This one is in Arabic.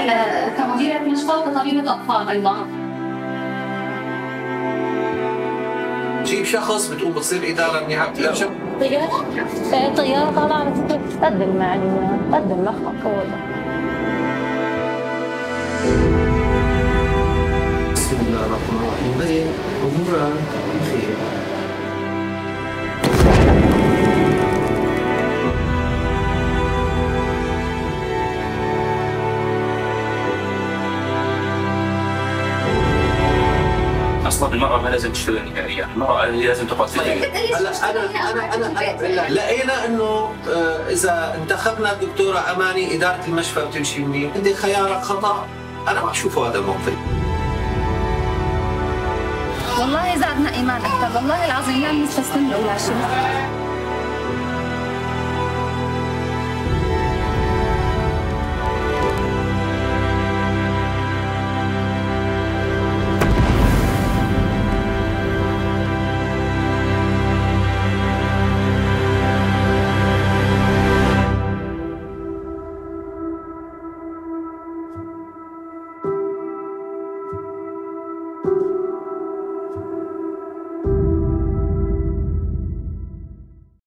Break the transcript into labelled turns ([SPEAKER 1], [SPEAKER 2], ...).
[SPEAKER 1] كمديرة مشفى وكطبيبة أطفال أيضا.
[SPEAKER 2] تجيب شخص بتقوم بتصير إدارة منيحة بترجع
[SPEAKER 3] طيارة طالعة تقدم المعلومات تقدم لخبط والله.
[SPEAKER 2] بسم الله الرحمن الرحيم. أمورها بخير.
[SPEAKER 4] اصلا المراه ما لازم تشتغل نهائيا، المراه لازم تقعد في البيت.
[SPEAKER 2] هلا انا لقينا انه اذا انتخبنا الدكتوره اماني اداره المشفى بتمشي منيح، عندي خيارك خطا، انا ما بشوفه هذا الموقف.
[SPEAKER 5] والله زادنا ايمان اكثر، والله العظيم لا نستسلم لاولى شيء.